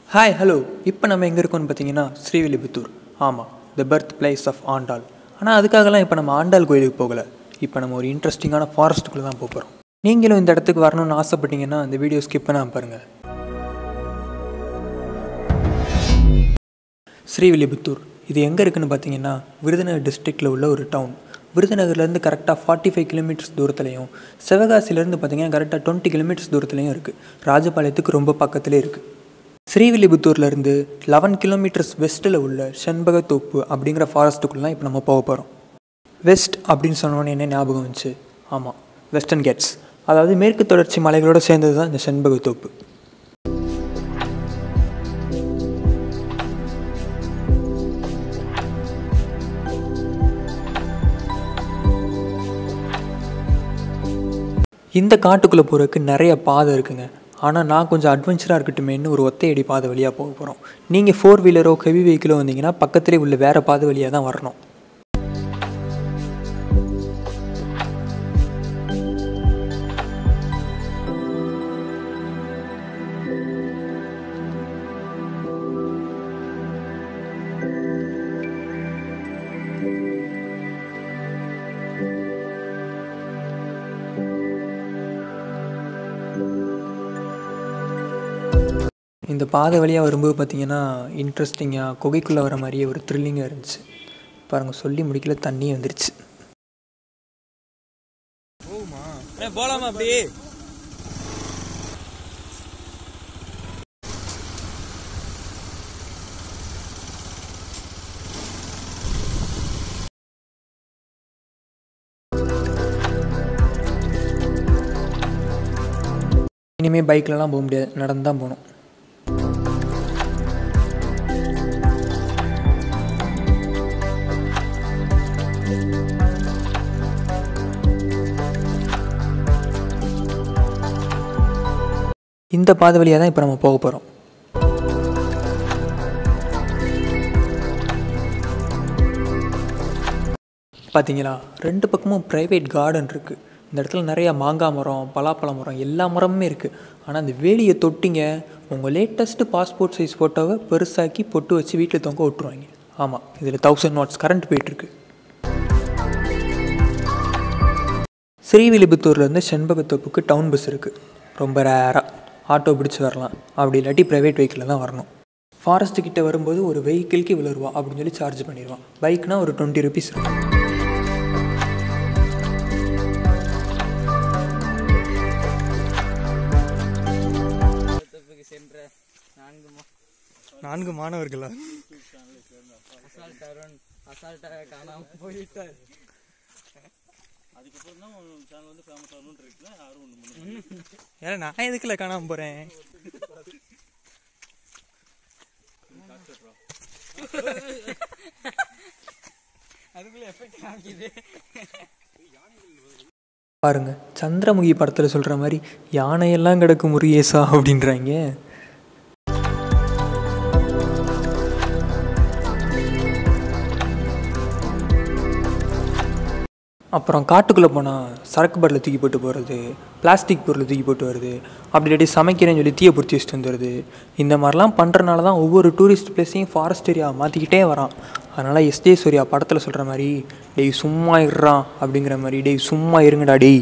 Hi, hello. இப்போ நம்ம எங்கே இருக்கோம்னு பார்த்தீங்கன்னா Srivilliputhur. ஆமாம், the birth place of Andal. ஆனால் அதுக்காகலாம் இப்போ நம்ம ஆண்டாள் கோயிலுக்கு போகலை. இப்போ நம்ம ஒரு இன்ட்ரெஸ்டிங்கான ஃபாரஸ்ட்டுக்குள்ளே தான் போகிறோம். நீங்களும் இந்த இடத்துக்கு வரணும்னு ஆசைப்பட்டீங்கன்னா இந்த வீடியோ ஸ்கிப் பண்ணாமல் பாருங்கள். Srivilliputhur இது எங்கே இருக்குதுன்னு பார்த்தீங்கன்னா விருதுநகர் டிஸ்ட்ரிக்டில் உள்ள ஒரு டவுன். விருதுநகர்லேருந்து கரெக்டாக 45 கிலோமீட்டர்ஸ் தூரத்துலையும், சிவகாசிலேருந்து பார்த்தீங்கன்னா கரெக்டாக 20 கிலோமீட்டர்ஸ் தூரத்துலையும் இருக்குது. ராஜபாளையத்துக்கு ரொம்ப பக்கத்துலேயே இருக்குது. ஸ்ரீவில்லிபுத்தூர்லேருந்து 11 கிலோமீட்டர்ஸ் வெஸ்ட்டில் உள்ள ஷென்பகத்தோப்பு அப்படிங்கிற ஃபாரஸ்ட்டுக்குள்ளே இப்போ நம்ம போக போகிறோம். வெஸ்ட் அப்படின்னு சொன்னோன்னே என்ன ஞாபகம் வந்துச்சு? ஆமாம், வெஸ்டர்ன் கெட்ஸ், அதாவது மேற்கு தொடர்ச்சி மலைகளோடு சேர்ந்தது தான் இந்த ஷென்பகத்தோப்பு. இந்த காட்டுக்குள்ளே போகிறதுக்கு நிறைய பாதை இருக்குங்க. ஆனால் நான் கொஞ்சம் அட்வென்ச்சராக இருக்கட்டுமேன்னு ஒரு ஒத்தையடி பாதை வழியாக போக போகிறோம். நீங்கள் 4 வீலரோ ஹெவி வெஹிக்கிளோ வந்தீங்கன்னா பக்கத்துலேயே உள்ள வேறு பாதை வழியாக தான் வரணும். இந்த பாதை வழியாக வரும்போது பார்த்தீங்கன்னா இன்ட்ரெஸ்டிங்காக குகைக்குள்ளே வர மாதிரியே ஒரு த்ரில்லிங்காக இருந்துச்சு. பாருங்கள், சொல்லி முடிக்கல, தண்ணியே வந்துருச்சு. போகலாமா அப்படி? இனிமேல் பைக்லலாம் போக முடியாது, நடந்து தான் போகணும். இந்த பாதை வழியாக தான் இப்போ நம்ம போக போகிறோம். பார்த்தீங்களா, 2 பக்கமும் ப்ரைவேட் கார்டன் இருக்குது. இந்த இடத்துல நிறையா மாங்காய் மரம், பலாப்பழ மரம், எல்லா மரமுமே இருக்குது. ஆனால் அந்த வேலியை தொட்டிங்க, உங்கள் லேட்டஸ்ட்டு பாஸ்போர்ட் சைஸ் ஃபோட்டோவை பெருசாக்கி பொட்டு வச்சு வீட்டில் தொங்க விட்டுருவாங்க. ஆமாம், இதில் 1000 வாட்ஸ் கரண்ட் போயிட்டுருக்கு. ஸ்ரீவில்லிபுத்தூர்லேருந்து ஷென்பகத்தோப்புக்கு டவுன் பஸ் இருக்குது. ரொம்ப ரேராக ஆட்டோ பிடிச்சி வரலாம், அப்படி இல்லாட்டி ப்ரைவேட் வெஹிக்கிளில் தான் வரணும். ஃபாரஸ்ட்டுக்கிட்ட வரும்போது ஒரு வெஹிக்கிளுக்கு இவ்வளோ ரூபா அப்படின்னு சொல்லி சார்ஜ் பண்ணிடுவான். பைக்னால் ஒரு 20 ருபீஸ் இருக்கும். நான்கு மாணவர்களா? ஏன்னா நான் எதுக்குல காணாம போறேன்? பாருங்க, சந்திரமுகி படத்துல சொல்ற மாதிரி யானையெல்லாம் கிடக்கு முருகேசா அப்படின்றாங்க. அப்புறம் காட்டுக்குள்ளே போனால் சரக்கு பாட்டில் தூக்கி போட்டு போகிறது, பிளாஸ்டிக் பொருளை தூக்கி போட்டு வருது, அப்படி இல்லாட்டி சமைக்கிறேன்னு சொல்லி தீயை பிடிச்சி வச்சுட்டு வந்துடுது. இந்த மாதிரிலாம் பண்ணுறனால தான் ஒவ்வொரு டூரிஸ்ட் பிளேஸையும் ஃபாரஸ்ட் ஏரியா மாற்றிக்கிட்டே வரான். அதனால் எஸ்டே சூர்யா படத்தில் சொல்கிற மாதிரி டெய் சும்மா இருறான் அப்படிங்கிற மாதிரி, டெய் சும்மா இருங்கடா டெய்.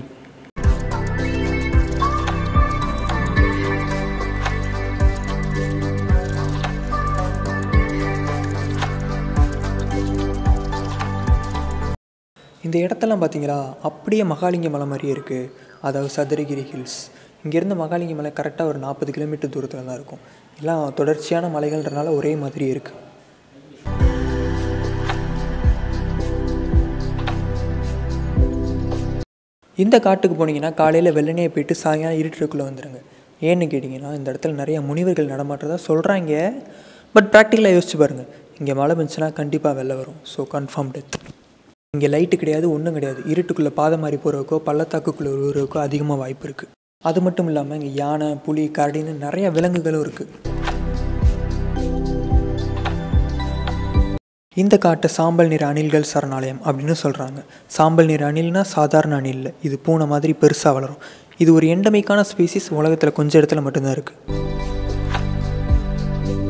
இந்த இடத்தெல்லாம் பார்த்தீங்களா, அப்படியே மகாலிங்க மலை மாதிரியே இருக்குது. அதாவது சதுரகிரி ஹில்ஸ். இங்கேருந்து மகாலிங்க மலை கரெக்டாக ஒரு 40 கிலோமீட்டர் தூரத்தில் தான் இருக்கும். எல்லாம் தொடர்ச்சியான மலைகள்ன்றனால ஒரே மாதிரி இருக்குது. இந்த காட்டுக்கு போனீங்கன்னா காலையில் வெள்ளனையே போயிட்டு சாயங்காலம் இருட்டுக்குள்ளே வந்துடுங்க. ஏன்னு கேட்டிங்கன்னா இந்த இடத்துல நிறையா முனிவர்கள் நடமாட்டதா சொல்கிறாங்க. பட் ப்ராக்டிக்கலாக யோசிச்சு பாருங்கள், இங்கே மழை பெஞ்சுன்னா கண்டிப்பாக வெள்ளை வரும். So confirm death. இங்கே லைட்டு கிடையாது, ஒன்றும் கிடையாது. இருட்டுக்குள்ளே பாதை மாதிரி போகிறதுக்கோ பள்ளத்தாக்குக்குள்ளே விழுறதுக்கோ அதிகமாக வாய்ப்பு இருக்குது. அது மட்டும் இல்லாமல் இங்கே யானை, புலி, கரடின்னு நிறையா விலங்குகளும் இருக்குது. இந்த காட்டை சாம்பல் நிற அணில்கள் சரணாலயம் அப்படின்னு சொல்கிறாங்க. சாம்பல் நிற அணில்னால் சாதாரண அணில் இல்லை, இது பூனை மாதிரி பெருசாக வளரும். இது ஒரு எண்டமிக்கான ஸ்பீசிஸ், உலகத்தில் கொஞ்சம் இடத்துல மட்டும்தான் இருக்குது.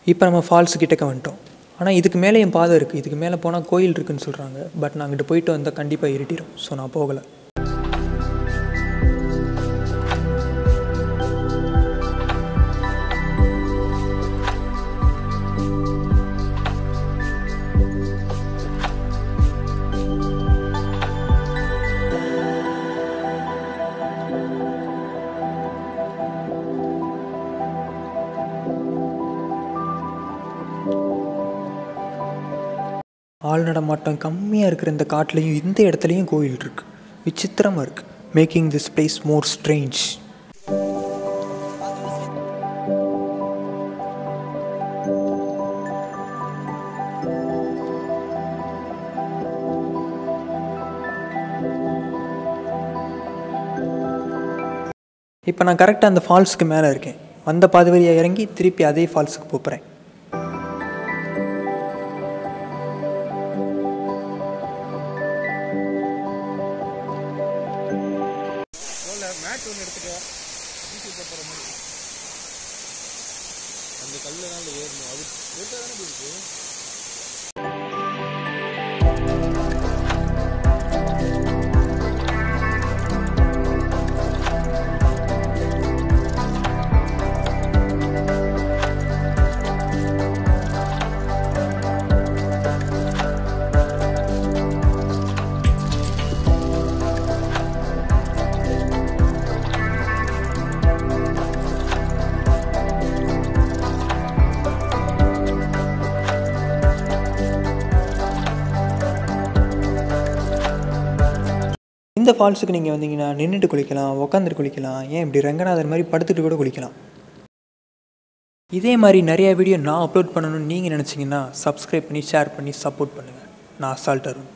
இப்போ நம்ம ஃபால்ஸ் கிட்டக்க வந்துட்டோம். ஆனால் இதுக்கு மேலே என் பாதை இருக்குது. இதுக்கு மேலே போனால் கோயில் இருக்குதுன்னு சொல்கிறாங்க. பட் நான் அங்கிட்டு போயிட்டு வந்தால் கண்டிப்பாக இருட்டிடும். ஸோ நான் போகலை. ஆள் நடமாட்டம் கம்மியாக இருக்கிற இந்த காட்டிலையும் இந்த இடத்துலையும் கோயில் இருக்குது. விசித்திரமாக இருக்குது. Making this place more strange. இப்போ நான் கரெக்டாக அந்த ஃபால்ஸுக்கு மேலே இருக்கேன். வந்த பாதை வழியாக இறங்கி திருப்பி அதே ஃபால்ஸுக்கு போகிறேன். இந்த ஃபால்ஸுக்கு நீங்கள் வந்தீங்கன்னா நின்றுட்டு குளிக்கலாம், உட்காந்துட்டு குளிக்கலாம், ஏன் இப்படி ரங்கநாதர் மாதிரி படுத்துட்டு கூட குளிக்கலாம். இதே மாதிரி நிறையா வீடியோ நான் அப்லோட் பண்ணணும்னு நீங்கள் நினச்சிங்கன்னா சப்ஸ்கிரைப் பண்ணி ஷேர் பண்ணி சப்போர்ட் பண்ணுங்கள். நான் அசால்ட் அருண்.